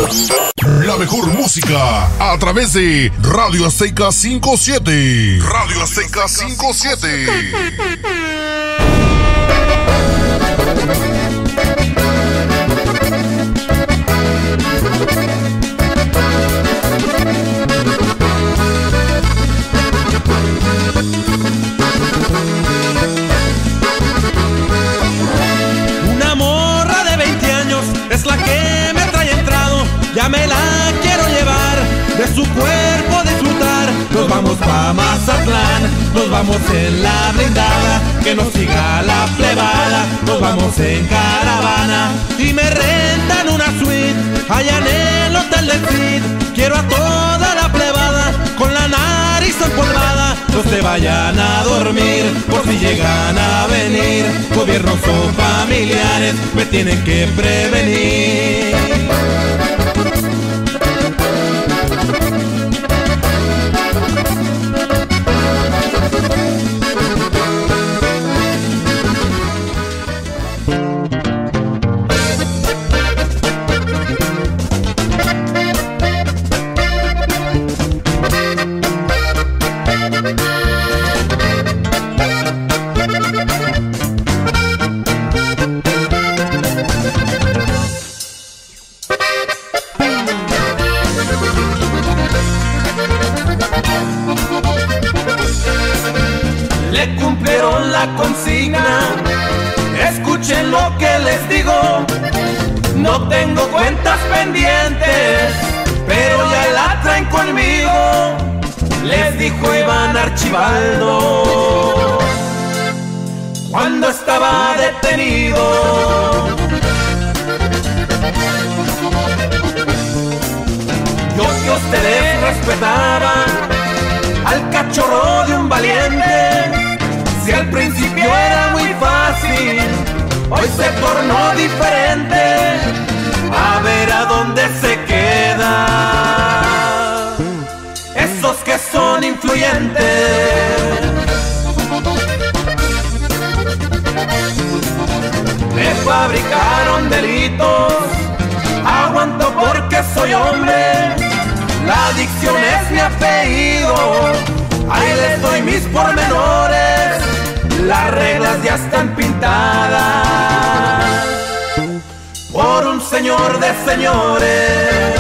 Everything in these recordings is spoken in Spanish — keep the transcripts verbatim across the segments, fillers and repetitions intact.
La mejor música a través de Radio Azteca cincuenta y siete. Radio Azteca cincuenta y siete. Una morra de veinte años es la que me trae entrado. Ya me la quiero llevar, de su cuerpo disfrutar. Nos vamos pa' Mazatlán, nos vamos en la blindada, que nos siga la plebada. Nos vamos en caravana y me rentan una suite allá en el Hotel del Cid. Quiero a toda la plebada con la nariz empolvada. No se vayan a dormir por si llegan a venir gobiernos o familiares, me tienen que prevenir. Le cumplieron la consigna, escuchen lo que les digo. No tengo cuentas pendientes, pero ya la traen conmigo. Les dijo Iván Archibaldo cuando estaba detenido. Yo que ustedes respetaban al cachorro de un valiente, si al principio era muy fácil, hoy se tornó diferente. A ver a dónde se queda esos que son influyentes. Me fabricaron delitos, aguanto porque soy hombre. La adicción es mi apellido, ahí les doy mis pormenores. Las reglas ya están pintadas por un señor de señores.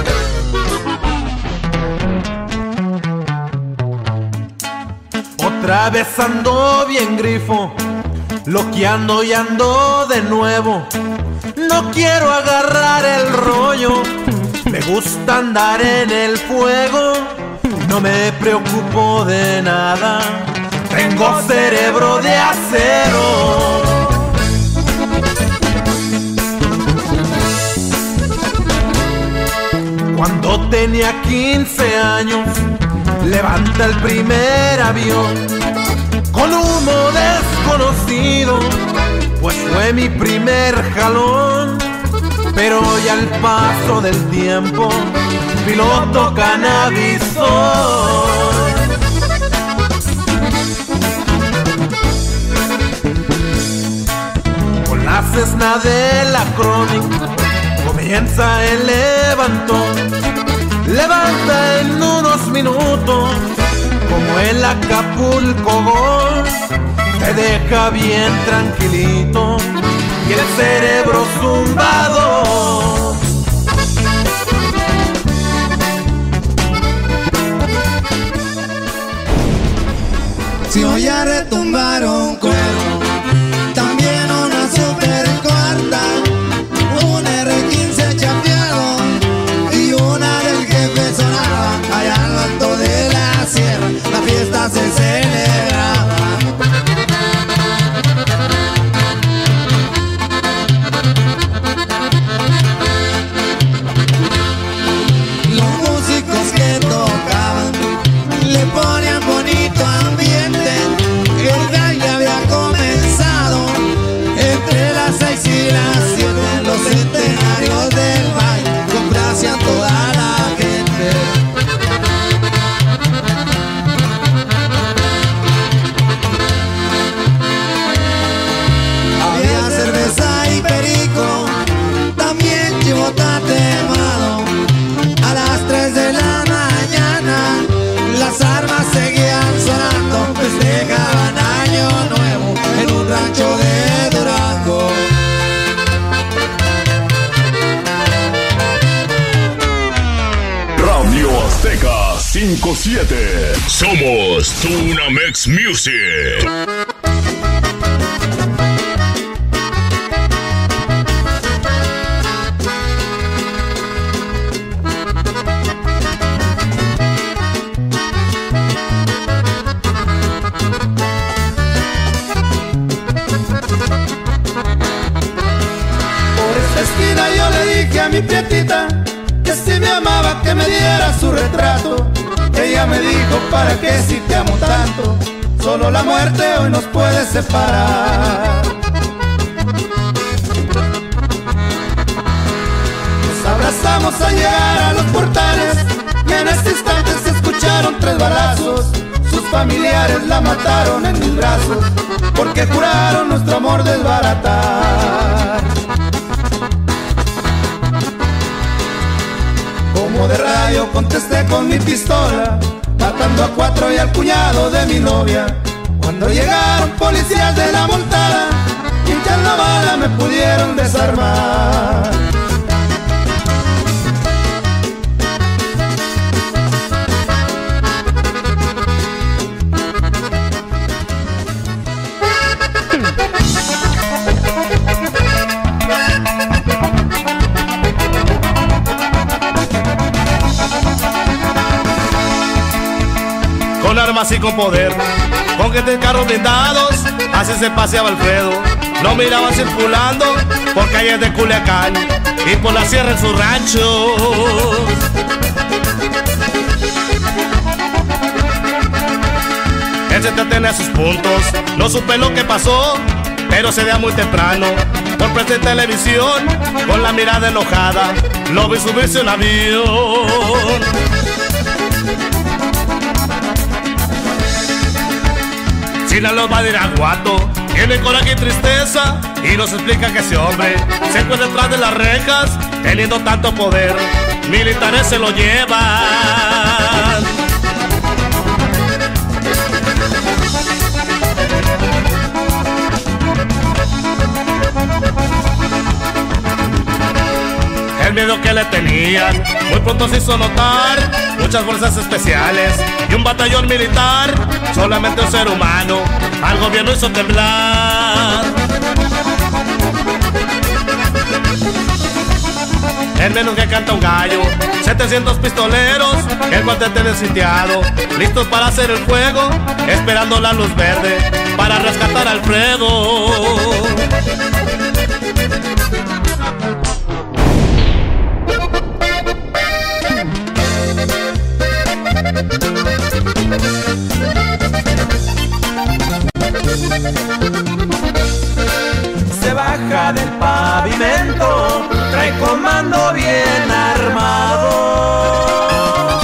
Otra vez ando bien grifo, loqueando y ando de nuevo. No quiero agarrar el rollo, me gusta andar en el fuego. No me preocupo de nada, tengo cerebro de acero. Cuando tenía quince años, levanta el primer avión con humo desconocido, pues fue mi primer jalón. Pero ya al paso del tiempo, piloto cannabis soy. Con la Cessna de la Chronic comienza el levantón. Levanta en unos minutos como el Acapulco Gol. Te deja bien tranquilito y el cerebro zumbado. Si hoy ya retumbaron cuero, también una super cuarta, una erre quince chapeado y una del jefe sonaba. Allá en lo alto de la sierra, la fiesta se celebraba. Le ponían bonito ambiente, el baile había comenzado entre las seis y las siete. Los centenarios del baile complacían toda la gente. Había cerveza y perico, también chivotate mano. cinco siete. Somos Tunamex Music. Yo le dije a mi prietita que si me amaba que me diera su retrato. Ella me dijo, ¿para qué si te amo tanto? Solo la muerte hoy nos puede separar. Nos abrazamos al llegar a los portales y en ese instante se escucharon tres balazos. Sus familiares la mataron en mis brazos porque juraron nuestro amor desbaratar. Como de radio contesté con mi pistola, matando a cuatro y al cuñado de mi novia. Cuando llegaron policías de la montada, hinchas la bala me pudieron desarmar. Con armas y con poder, con gente en carros blindados, así se paseaba Alfredo. Lo miraban circulando por calles de Culiacán y por la sierra en su rancho. Él se tenía sus puntos, no supe lo que pasó, pero se veía muy temprano. Por frente de televisión, con la mirada enojada, lo vi subirse a un avión. Sinaloa de Irapuato, tiene coraje y tristeza y nos explica que ese hombre se encuentra detrás de las rejas, teniendo tanto poder, militares se lo llevan. El miedo que le tenían muy pronto se hizo notar. Muchas fuerzas especiales y un batallón militar. Solamente un ser humano al gobierno hizo temblar. En menos que canta un gallo, setecientos pistoleros, el cuartel tiene sitiado, listos para hacer el fuego, esperando la luz verde para rescatar a Alfredo. Se baja del pavimento, trae comando bien armado.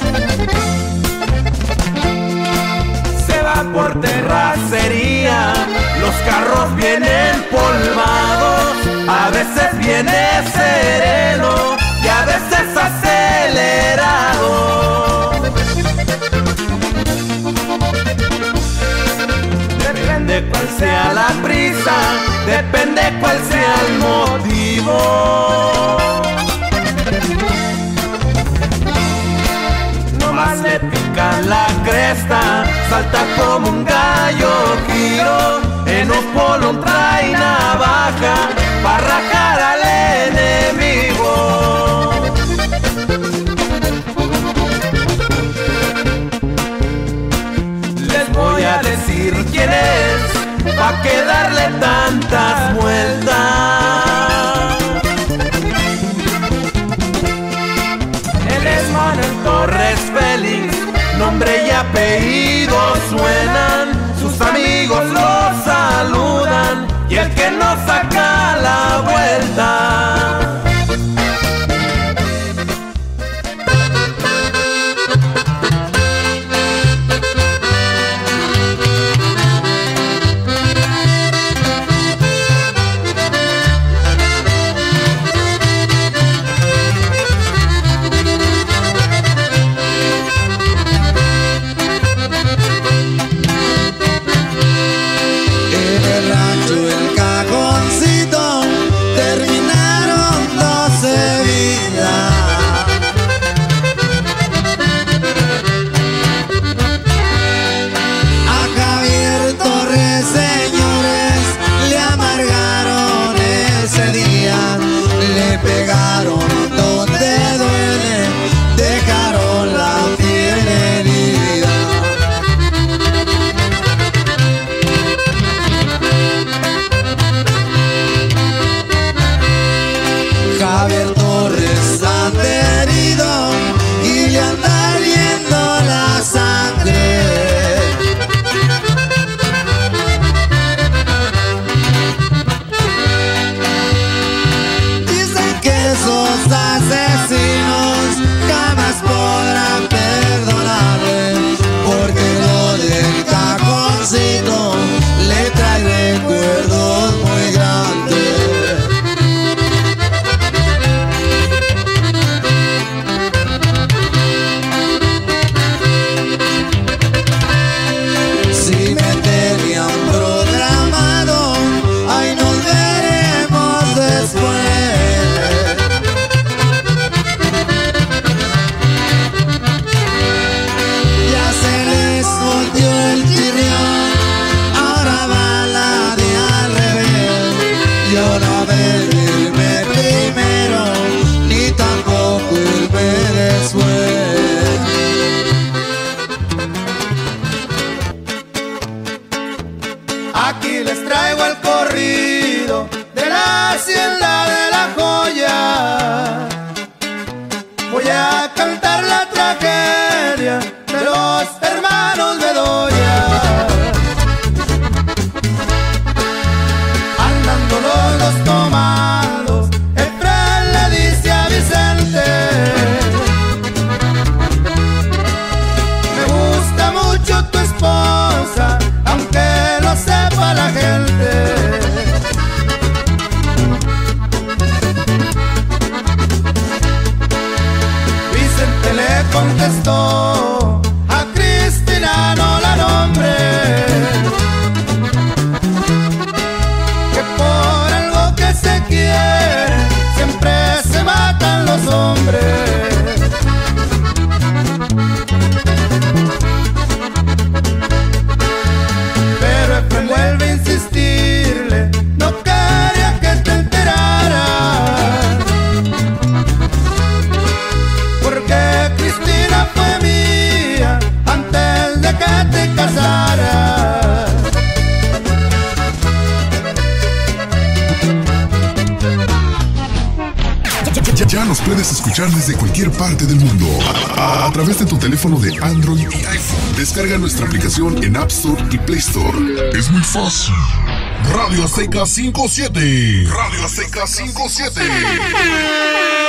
Se va por terracería, los carros vienen polvados. A veces viene sereno y a veces acelerado. Depende cuál sea la prisa, depende cuál sea el motivo. Nomás le pican la cresta, salta como un gallo giro. En un polo trae navaja para rajar al enemigo. Les voy a decir quién es, pa' que darle tantas vueltas. Él es Manuel Torres Félix, nombre y apellido suenan. Sus amigos lo saludan y el que no saca la vuelta. En el rancho El Cajoncito termina puedes escuchar desde cualquier parte del mundo. A, a través de tu teléfono de Android y iPhone. Descarga nuestra aplicación en App Store y Play Store. Es muy fácil. Radio Azteca cincuenta y siete. Radio Azteca cincuenta y siete.